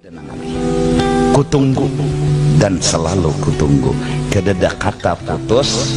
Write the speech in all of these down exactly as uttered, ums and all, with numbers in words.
Kutunggu dan selalu kutunggu kededa kata putus.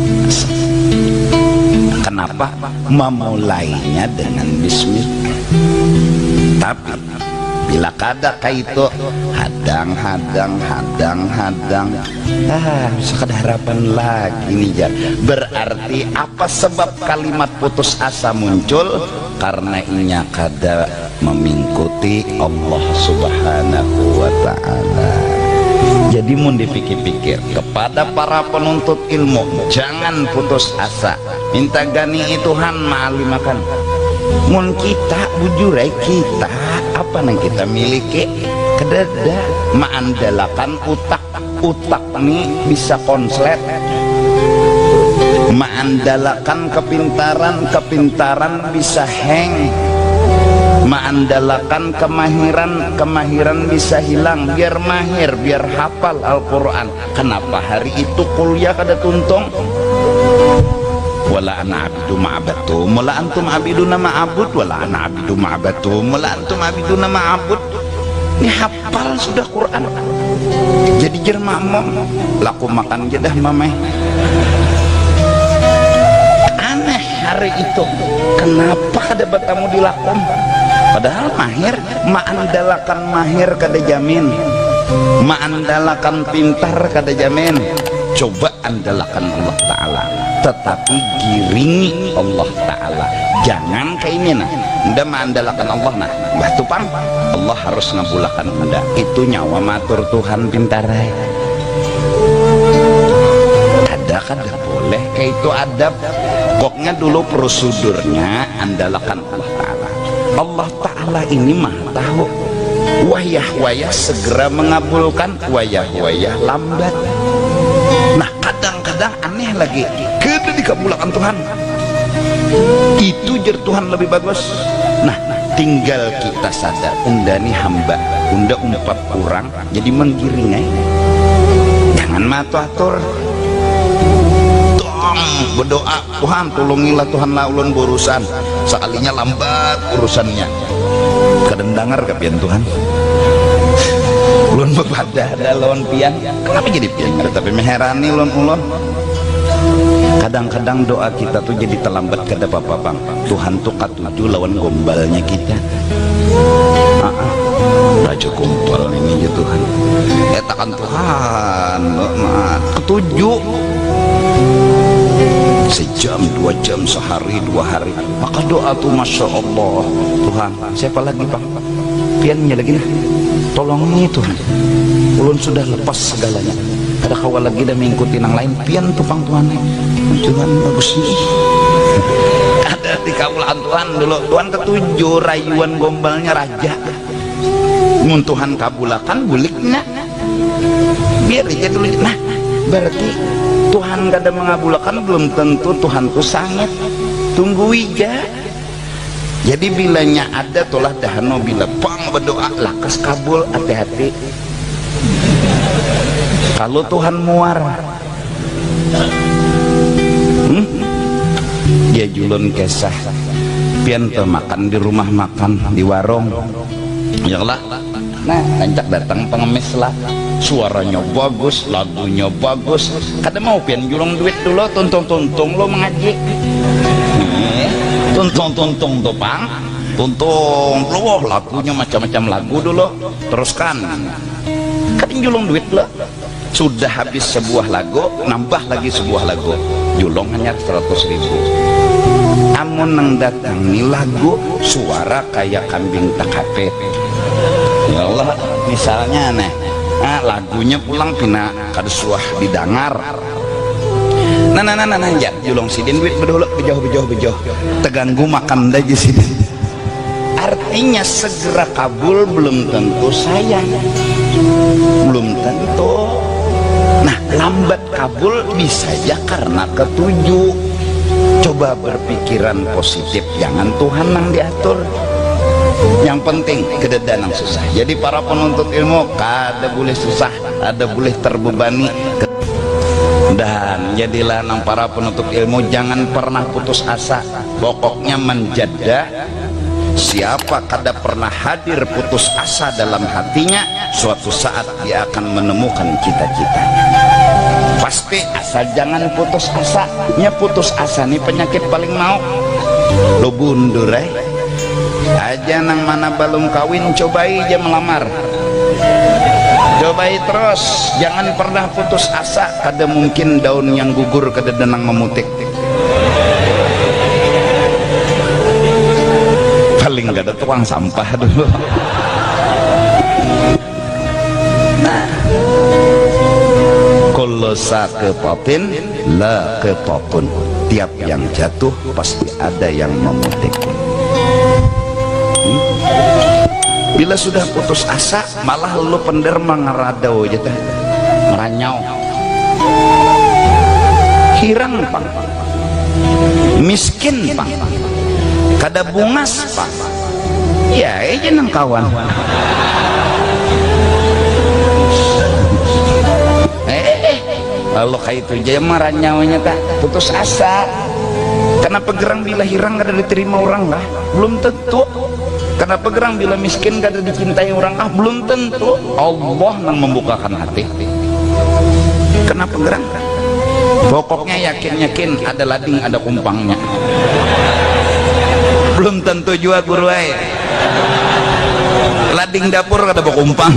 Kenapa? Memulainya dengan bismillah. Tapi bila kada kaitu hadang hadang hadang hadang ah sekadar harapan lagi nih jar. Berarti apa sebab kalimat putus asa muncul? Karena inya kada mengikuti Allah Subhanahu wa ta'ala. Jadi mun dipikir-pikir kepada para penuntut ilmu, jangan putus asa, minta gani Tuhan ma'alimakan. Mun kita bujurai kita apa yang kita miliki kedada ma'andalakan utak utak nih bisa konslet, ma'andalakan kepintaran kepintaran bisa hang, ma'andalakan kemahiran kemahiran bisa hilang. Biar mahir biar hafal Al-Quran. Kenapa hari itu kuliah kada tuntung? Wala ana abidu ma'abatum wala antum abiduna ma'abud wala ana abidu ma'abatum wala antum abiduna ma'abud. Ini hafal sudah Quran. Jadi jermak mom laku makan jedah mameh. Aneh hari itu kenapa kada bertamu dilakum? Padahal mahir ma'andalakan mahir kada jamin, ma'andalakan pintar kada jamin. Coba andalakan Allah Ta'ala, tetapi giringi Allah Ta'ala. Jangan kayak ini nah, nda mengandalkan Allah nah bah tupang Allah harus ngabulakan nda. Itu nyawa matur Tuhan pintarai. Ada kada boleh kayak itu adab. Pokoknya dulu prosedurnya andalakan Allah Ta'ala. Allah Ta'ala ini maha tahu. Wayah-wayah segera mengabulkan, wayah-wayah lambat. Nah kadang-kadang aneh lagi kada dikabulkan Tuhan. Itu jer Tuhan lebih bagus. Nah tinggal kita sadar undani hamba unda umpat kurang jadi menggiring eh. Jangan matu-atur tong berdoa Tuhan tolongilah Tuhan lah ulun berurusan sekalinya lambat urusannya. Kadang dengar kapian Tuhan ulun bebadah ada lawan pian. Kenapa jadi pian? Tapi meherani ulun ulun. Kadang-kadang doa kita tuh jadi terlambat kada apa-apa bang. Tuhan tuh katuju lawan gombalnya kita. Ah, ah. Raja gombal ini ya Tuhan. Etakan Tuhan, nah, ketujuh. Sejam, dua jam, sehari, dua hari. Maka doa tuh masya Allah. Tuhan, siapa lagi bang? Piannya lagi nah. Tolongi Tuhan. Ulun sudah lepas segalanya. Ada kawal lagi dah mengikuti yang lain. Pian tupang Tuhan. Tuhan bagus nih. Ada di kawalan Tuhan dulu. Tuhan ketujuh rayuan gombalnya raja. Mun Tuhan kabulakan buliknya. Biar aja dulu. Nah berarti Tuhan kada mengabulkan belum tentu Tuhan tuh sangit. Tunggu ija. Jadi bilanya ada tolah dahano bila pang berdoa lakas kabul. Hati-hati kalau Tuhan muar hmm? Dia julun kesah pian makan di rumah makan di warung ya lah. Nah lancak datang pengemis lah, suaranya bagus, lagunya bagus. Kada mau pian julung duit dulu tuntung-tuntung lo mengaji. Tuntung-tuntung tuh pang, tuntung loh lagunya macam-macam lagu dulu. Teruskan kan julung duit lo. Sudah habis sebuah lagu, nambah lagi sebuah lagu. Julung hanya seratus ribu. Amun nang datang nih lagu suara kayak kambing takapet. Ya Allah, misalnya nih, nah, lagunya pulang pina kadesuah didangar. Nah nah nah nah nah ya julung sidin duit bedolo bejoh bejoh bejoh teganggu makan daji sidin. Artinya segera kabul belum tentu sayang, belum tentu. Nah lambat kabul bisa aja karena ketujuh. Coba berpikiran positif, jangan Tuhan yang diatur. Yang penting kededanang susah. Jadi para penuntut ilmu kada boleh susah, ada boleh terbebani. Dan jadilah nang para penuntut ilmu jangan pernah putus asa. Pokoknya menjadah siapa kada pernah hadir putus asa dalam hatinya, suatu saat dia akan menemukan cita-citanya. Pasti asal jangan putus asa. Nya putus asa nih penyakit paling mau. Lo bundur eh aja nang mana belum kawin, cobai aja melamar, cobai terus, jangan pernah putus asa. Kada mungkin daun yang gugur kada denang memutik. Paling gak ada tukang sampah dulu. Nah, kalau sa kepotin la kepopun, tiap yang jatuh pasti ada yang memutik. hmm? Bila sudah putus asa, malah lu penderma ngeradau aja teh, meranyau, hirang pang, miskin pang, kada bungas pang, ya aja nang kawan. Kalau kayak itu aja maranyawanya tak putus asa. Kenapa gerang bila hirang kada diterima orang lah? Belum tentu. Kenapa gerang bila miskin kada dicintai orang ah? Belum tentu. Allah yang membukakan hati. Kenapa gerang? Pokoknya yakin-yakin ada lading ada kumpangnya. Belum tentu juga guru ay. Lading dapur kada kumpang.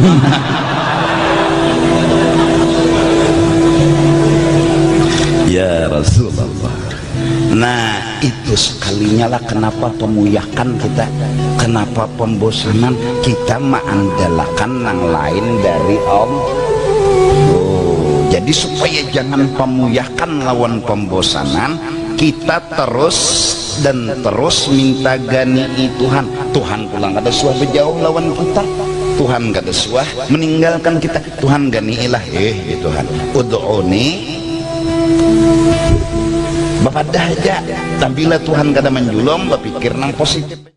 Ya Rasulullah. Nah itu sekalinya lah kenapa pemuyakan kita, kenapa pembosanan kita mengandalkan yang lain dari Allah. Oh, jadi supaya jangan pemuyakan lawan pembosanan, kita terus dan terus minta gani Tuhan. Tuhan pulang kada suah berjauh lawan kita, Tuhan kada suah meninggalkan kita. Tuhan gani ilah eh ya Tuhan, ud'uni bapak dah aja. Tapi bila Tuhan kada menjulung, berpikir nang positif.